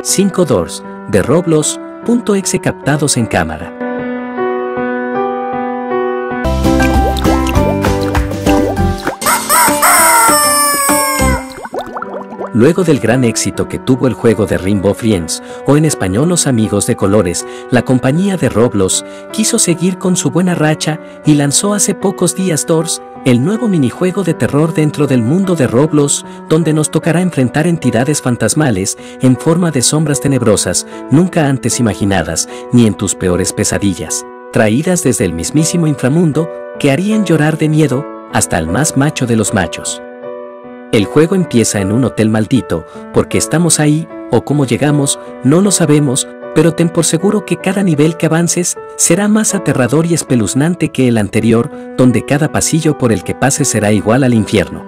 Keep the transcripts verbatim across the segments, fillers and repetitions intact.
cinco Doors, de Roblox.exe captados en cámara. Luego del gran éxito que tuvo el juego de Rainbow Friends, o en español Los Amigos de Colores, la compañía de Roblox quiso seguir con su buena racha y lanzó hace pocos días Doors, el nuevo minijuego de terror dentro del mundo de Roblox, donde nos tocará enfrentar entidades fantasmales en forma de sombras tenebrosas, nunca antes imaginadas, ni en tus peores pesadillas, traídas desde el mismísimo inframundo, que harían llorar de miedo hasta al más macho de los machos. El juego empieza en un hotel maldito, porque estamos ahí, o cómo llegamos, no lo sabemos, pero ten por seguro que cada nivel que avances será más aterrador y espeluznante que el anterior, donde cada pasillo por el que pases será igual al infierno.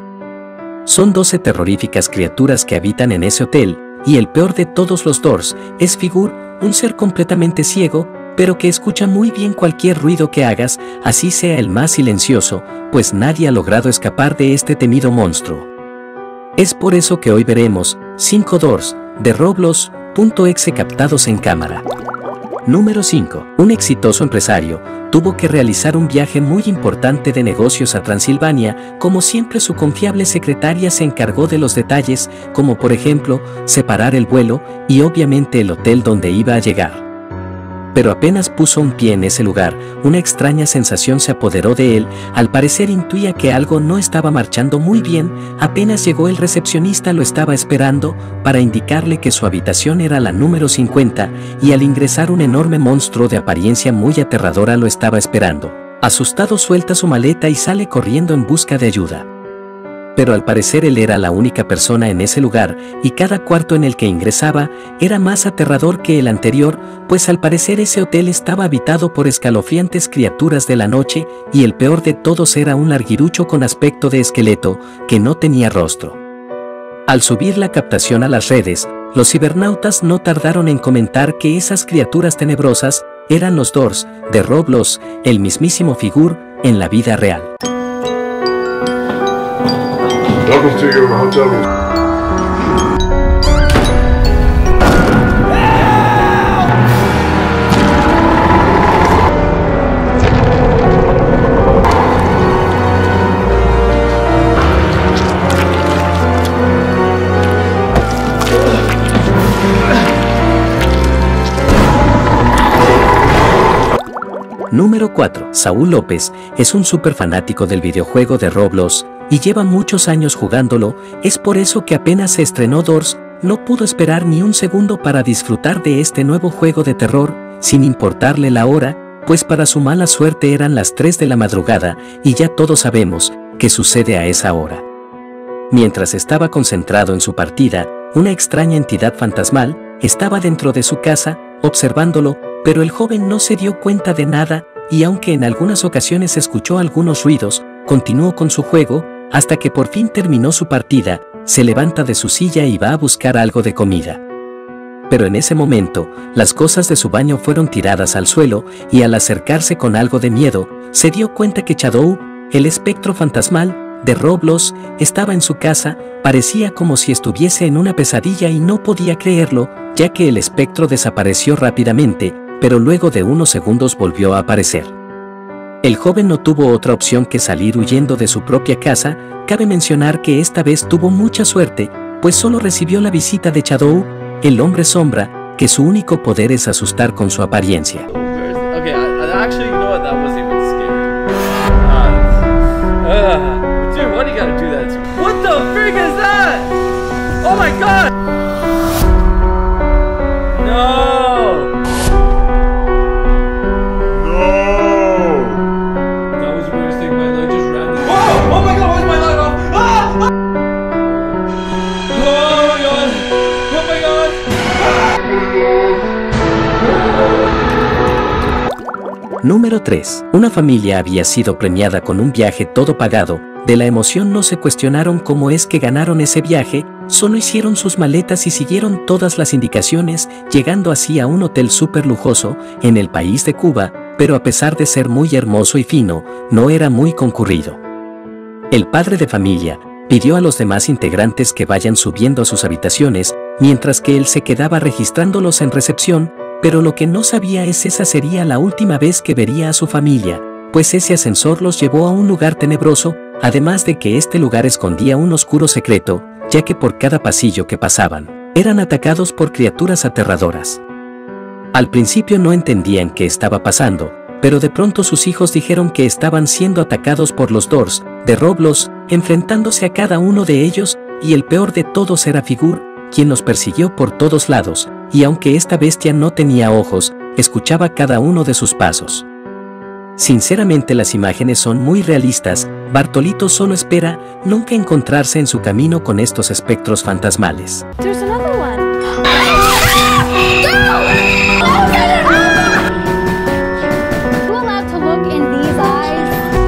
Son doce terroríficas criaturas que habitan en ese hotel, y el peor de todos los Doors es Figur, un ser completamente ciego, pero que escucha muy bien cualquier ruido que hagas, así sea el más silencioso, pues nadie ha logrado escapar de este temido monstruo. Es por eso que hoy veremos cinco Doors, de Roblox.exe captados en cámara. Número cinco. Un exitoso empresario tuvo que realizar un viaje muy importante de negocios a Transilvania. Como siempre, su confiable secretaria se encargó de los detalles, como por ejemplo, separar el vuelo y obviamente el hotel donde iba a llegar. Pero apenas puso un pie en ese lugar, una extraña sensación se apoderó de él. Al parecer intuía que algo no estaba marchando muy bien. Apenas llegó, el recepcionista lo estaba esperando para indicarle que su habitación era la número cincuenta, y al ingresar un enorme monstruo de apariencia muy aterradora lo estaba esperando. Asustado, suelta su maleta y sale corriendo en busca de ayuda. Pero al parecer él era la única persona en ese lugar, y cada cuarto en el que ingresaba era más aterrador que el anterior, pues al parecer ese hotel estaba habitado por escalofriantes criaturas de la noche, y el peor de todos era un larguirucho con aspecto de esqueleto, que no tenía rostro. Al subir la captación a las redes, los cibernautas no tardaron en comentar que esas criaturas tenebrosas eran los Doors, de Roblox, el mismísimo Figur, en la vida real. Welcome to your hotel room. Número cuatro. Saúl López es un súper fanático del videojuego de Roblox y lleva muchos años jugándolo. Es por eso que apenas se estrenó Doors, no pudo esperar ni un segundo para disfrutar de este nuevo juego de terror, sin importarle la hora, pues para su mala suerte eran las tres de la madrugada, y ya todos sabemos qué sucede a esa hora. Mientras estaba concentrado en su partida, una extraña entidad fantasmal estaba dentro de su casa, observándolo, pero el joven no se dio cuenta de nada, y aunque en algunas ocasiones escuchó algunos ruidos, continuó con su juego, hasta que por fin terminó su partida. Se levanta de su silla y va a buscar algo de comida. Pero en ese momento, las cosas de su baño fueron tiradas al suelo, y al acercarse con algo de miedo, se dio cuenta que Shadow, el espectro fantasmal de Roblox, estaba en su casa. Parecía como si estuviese en una pesadilla y no podía creerlo, ya que el espectro desapareció rápidamente, pero luego de unos segundos volvió a aparecer. El joven no tuvo otra opción que salir huyendo de su propia casa. Cabe mencionar que esta vez tuvo mucha suerte, pues solo recibió la visita de Shadow, el hombre sombra, que su único poder es asustar con su apariencia. Okay, actually, you know what? That wasn't even scary. Uh, uh, dude, why do you gotta do that to me? What the frig is that? Oh my god! No! Número tres. Una familia había sido premiada con un viaje todo pagado. De la emoción no se cuestionaron cómo es que ganaron ese viaje, solo hicieron sus maletas y siguieron todas las indicaciones, llegando así a un hotel súper lujoso en el país de Cuba, pero a pesar de ser muy hermoso y fino, no era muy concurrido. El padre de familia pidió a los demás integrantes que vayan subiendo a sus habitaciones, mientras que él se quedaba registrándolos en recepción, pero lo que no sabía es esa sería la última vez que vería a su familia, pues ese ascensor los llevó a un lugar tenebroso, además de que este lugar escondía un oscuro secreto, ya que por cada pasillo que pasaban, eran atacados por criaturas aterradoras. Al principio no entendían qué estaba pasando, pero de pronto sus hijos dijeron que estaban siendo atacados por los Doors de Roblox, enfrentándose a cada uno de ellos, y el peor de todos era Figur, quien los persiguió por todos lados, y aunque esta bestia no tenía ojos, escuchaba cada uno de sus pasos. Sinceramente las imágenes son muy realistas. Bartolito solo espera nunca encontrarse en su camino con estos espectros fantasmales. There's another one. Who allowed to look in these eyes?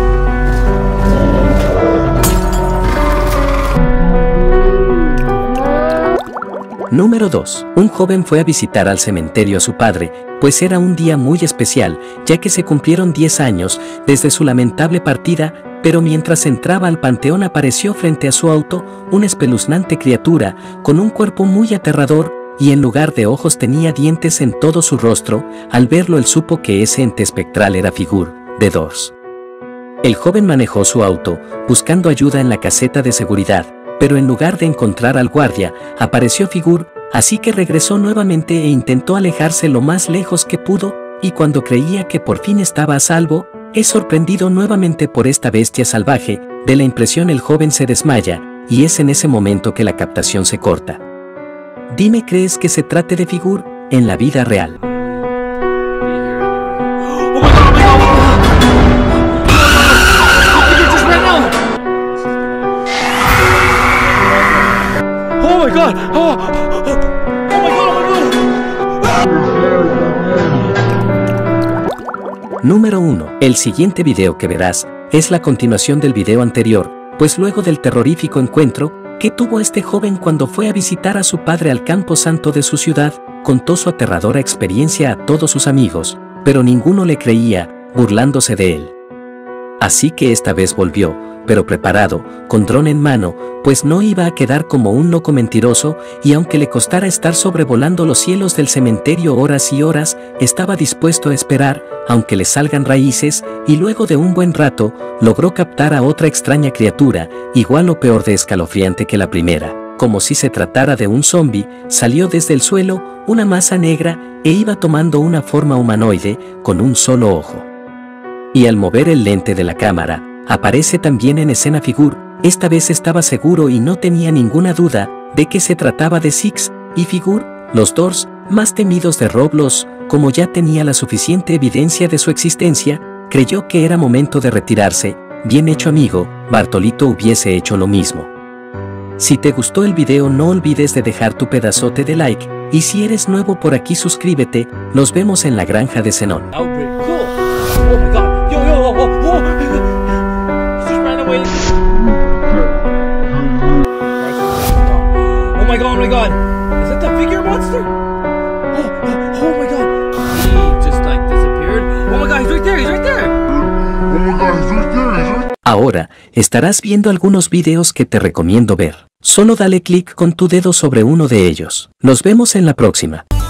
Número dos. Un joven fue a visitar al cementerio a su padre, pues era un día muy especial, ya que se cumplieron diez años desde su lamentable partida, pero mientras entraba al panteón apareció frente a su auto una espeluznante criatura con un cuerpo muy aterrador, y en lugar de ojos tenía dientes en todo su rostro. Al verlo él supo que ese ente espectral era Figur, de Doors. El joven manejó su auto, buscando ayuda en la caseta de seguridad, pero en lugar de encontrar al guardia, apareció Figur, así que regresó nuevamente e intentó alejarse lo más lejos que pudo, y cuando creía que por fin estaba a salvo, es sorprendido nuevamente por esta bestia salvaje. De la impresión el joven se desmaya, y es en ese momento que la captación se corta. Dime, ¿crees que se trate de Figur en la vida real? Oh my god! Oh, oh my god! Oh my god! Número uno. El siguiente video que verás es la continuación del video anterior, pues luego del terrorífico encuentro que tuvo este joven cuando fue a visitar a su padre al campo santo de su ciudad, contó su aterradora experiencia a todos sus amigos, pero ninguno le creía, burlándose de él. Así que esta vez volvió, pero preparado, con dron en mano, pues no iba a quedar como un loco mentiroso, y aunque le costara estar sobrevolando los cielos del cementerio horas y horas, estaba dispuesto a esperar, aunque le salgan raíces, y luego de un buen rato, logró captar a otra extraña criatura, igual o peor de escalofriante que la primera. Como si se tratara de un zombie, salió desde el suelo una masa negra e iba tomando una forma humanoide con un solo ojo. Y al mover el lente de la cámara, aparece también en escena Figur. Esta vez estaba seguro y no tenía ninguna duda de que se trataba de Six y Figur, los Doors más temidos de Roblox. Como ya tenía la suficiente evidencia de su existencia, creyó que era momento de retirarse. Bien hecho, amigo, Bartolito hubiese hecho lo mismo. Si te gustó el video no olvides de dejar tu pedazote de like, y si eres nuevo por aquí suscríbete. Nos vemos en la granja de Zenón. That would be cool. Oh my god. Yo, yo, oh, oh, oh. He just ran away. Oh my god, oh my god. Is that the figure monster? Oh, oh, oh my god. He just like disappeared. Oh my god, he's right there, he's right there. Oh my god, he's right there, he's right there. Ahora, estarás viendo algunos videos que te recomiendo ver. Solo dale clic con tu dedo sobre uno de ellos. Nos vemos en la próxima.